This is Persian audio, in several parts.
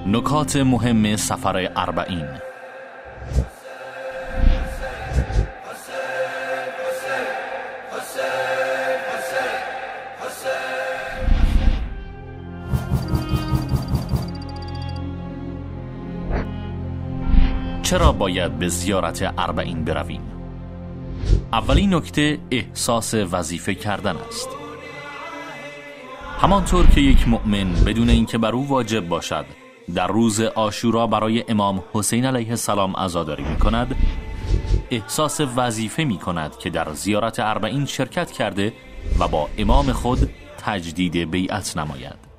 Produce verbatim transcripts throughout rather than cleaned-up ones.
نکات مهم سفر اربعین. چرا باید به زیارت اربعین برویم؟ اولین نکته احساس وظیفه کردن است. همانطور که یک مؤمن بدون اینکه بر او واجب باشد در روز عاشورا برای امام حسین علیه السلام عزاداری می کند، احساس وظیفه می کند که در زیارت اربعین شرکت کرده و با امام خود تجدید بیعت نماید.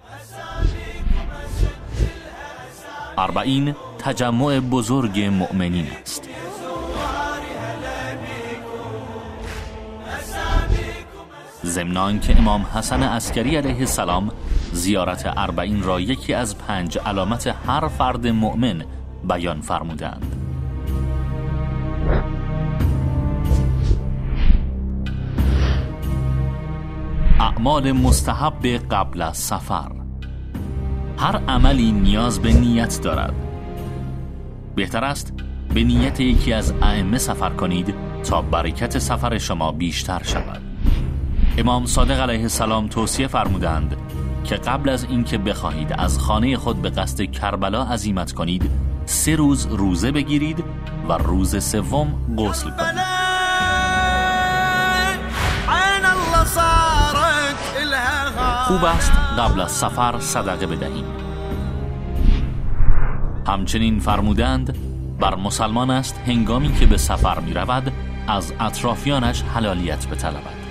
اربعین تجمع بزرگ مؤمنین است. ضمن آنکه امام حسن عسکری علیه السلام زیارت اربعین را یکی از پنج علامت هر فرد مؤمن بیان فرمودند. اعمال مستحب قبل از سفر. هر عملی نیاز به نیت دارد. بهتر است به نیت یکی از ائمه سفر کنید تا برکت سفر شما بیشتر شود. امام صادق علیه السلام توصیه فرمودند که قبل از اینکه بخواهید از خانه خود به قصد کربلا عزیمت کنید، سه روز روزه بگیرید و روز سوم غسل کنید. خوب است قبل از سفر صدقه بدهیم. همچنین فرمودند بر مسلمان است هنگامی که به سفر می رود از اطرافیانش حلالیت بطلبد.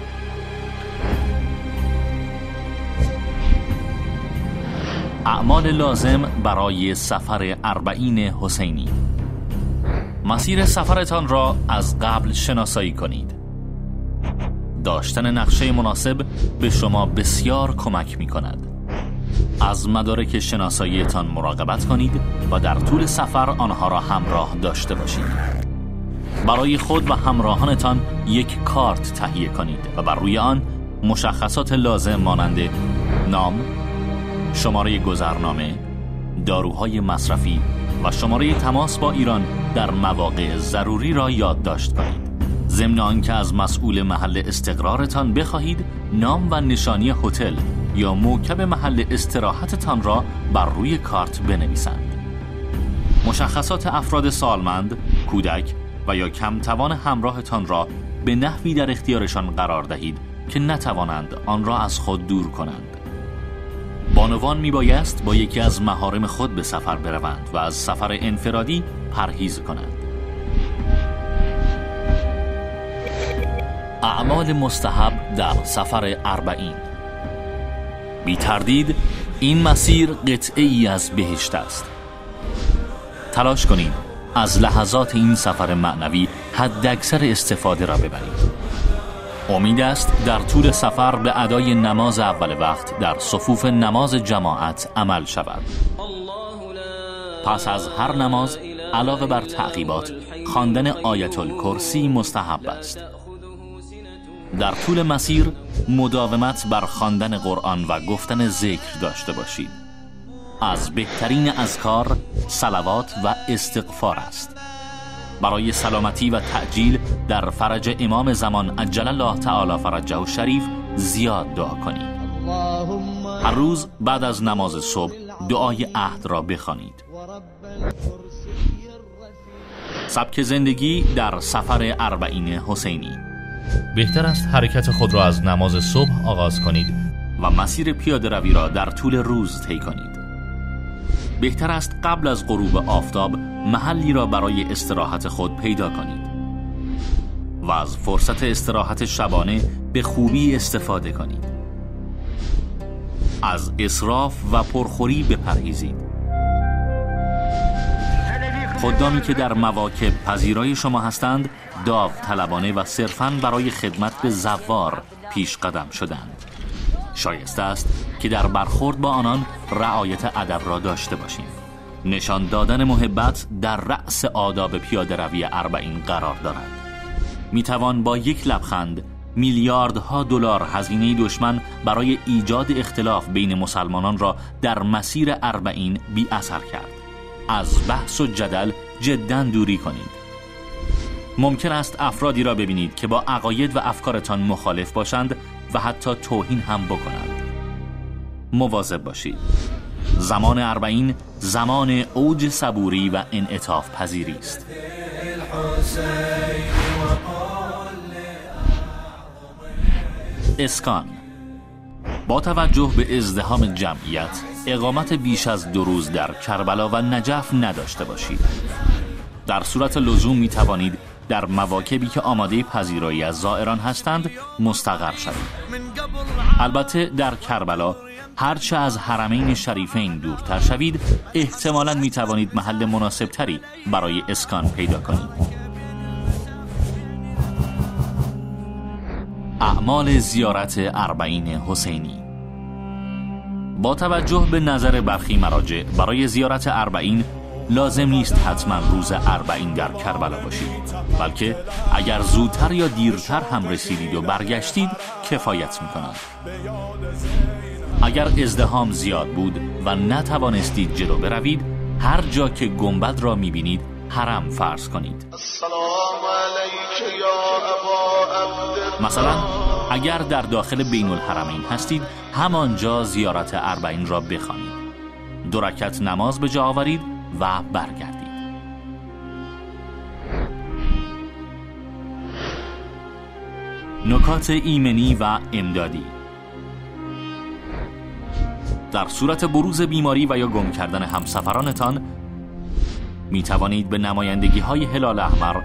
اعمال لازم برای سفر اربعین حسینی. مسیر سفرتان را از قبل شناسایی کنید. داشتن نقشه مناسب به شما بسیار کمک می کند. از مدارک شناساییتان مراقبت کنید و در طول سفر آنها را همراه داشته باشید. برای خود و همراهانتان یک کارت تهیه کنید و بر روی آن مشخصات لازم مانند نام، شماره گذرنامه، داروهای مصرفی و شماره تماس با ایران در مواقع ضروری را یادداشت کنید. ضمن آنکه از مسئول محل استقرارتان بخواهید نام و نشانی هتل یا موکب محل استراحتتان را بر روی کارت بنویسند. مشخصات افراد سالمند، کودک و یا کم توان همراهتان را به نحوی در اختیارشان قرار دهید که نتوانند آن را از خود دور کنند. بانوان میبایست با یکی از محارم خود به سفر بروند و از سفر انفرادی پرهیز کنند. اعمال مستحب در سفر اربعین. بی تردید این مسیر قطعه ای از بهشت است. تلاش کنید از لحظات این سفر معنوی حداکثر استفاده را ببرید. امید است در طول سفر به ادای نماز اول وقت در صفوف نماز جماعت عمل شود. پس از هر نماز علاوه بر تعقیبات خواندن آیت الکرسی مستحب است. در طول مسیر مداومت بر خواندن قرآن و گفتن ذکر داشته باشید. از بهترین اذکار صلوات و استغفار است. برای سلامتی و تعجیل در فرج امام زمان عجل الله تعالی فرجه الشریف زیاد دعا کنید. هر روز بعد از نماز صبح دعای عهد را بخوانید. سبک زندگی در سفر اربعین حسینی. بهتر است حرکت خود را از نماز صبح آغاز کنید و مسیر پیاده روی را در طول روز طی کنید. بهتر است قبل از غروب آفتاب محلی را برای استراحت خود پیدا کنید و از فرصت استراحت شبانه به خوبی استفاده کنید. از اسراف و پرخوری بپرهیزید. خدامی که در مواکب پذیرای شما هستند داوطلبانه و صرفاً برای خدمت به زوار پیش قدم شدند. شایسته است که در برخورد با آنان رعایت ادب را داشته باشیم. نشان دادن محبت در رأس آداب پیاده روی اربعین قرار دارد. می توان با یک لبخند میلیاردها دلار هزینه دشمن برای ایجاد اختلاف بین مسلمانان را در مسیر اربعین بی اثر کرد. از بحث و جدل جداً دوری کنید. ممکن است افرادی را ببینید که با عقاید و افکارتان مخالف باشند و حتی توهین هم بکنند. مواظب باشید. زمان اربعین زمان اوج صبوری و انعطاف پذیری است. اسکان. با توجه به ازدحام جمعیت اقامت بیش از دو روز در کربلا و نجف نداشته باشید. در صورت لزوم می توانید در مواکبی که آماده پذیرایی از زائران هستند مستقر شوید. البته در کربلا هرچه از حرمین شریفین دورتر شوید احتمالاً می توانید محل مناسب تری برای اسکان پیدا کنید. اعمال زیارت اربعین حسینی. با توجه به نظر برخی مراجع برای زیارت اربعین لازم نیست حتما روز اربعین در کربلا باشید، بلکه اگر زودتر یا دیرتر هم رسیدید و برگشتید کفایت می‌کند. اگر ازدحام زیاد بود و نتوانستید جلو بروید، هر جا که گنبد را می‌بینید حرم فرض کنید. مثلا اگر در داخل بین الحرمین هستید همانجا زیارت اربعین را بخوانید. دو رکعت نماز به جا آورید و برگردید. نکات ایمنی و امدادی. در صورت بروز بیماری و یا گم کردن همسفرانتان می توانید به نمایندگی های هلال احمر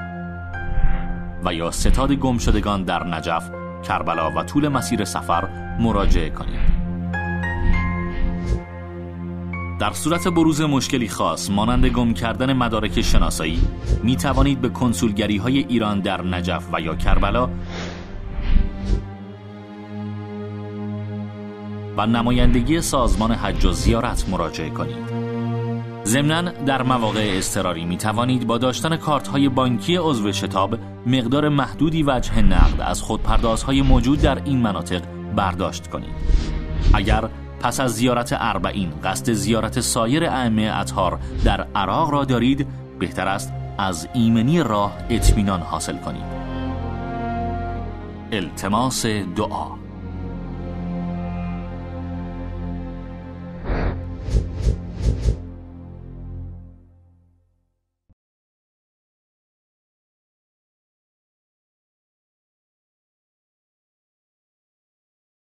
و یا ستاد گمشدگان در نجف، کربلا و طول مسیر سفر مراجعه کنید. در صورت بروز مشکلی خاص مانند گم کردن مدارک شناسایی می توانید به کنسولگری های ایران در نجف و یا کربلا و نمایندگی سازمان حج و زیارت مراجعه کنید. ضمناً در مواقع اضطراری می توانید با داشتن کارت های بانکی عضو شتاب مقدار محدودی وجه نقد از خودپردازهای موجود در این مناطق برداشت کنید. اگر پس از زیارت اربعین قصد زیارت سایر ائمه اطهار در عراق را دارید، بهتر است از ایمنی راه اطمینان حاصل کنید. التماس دعا.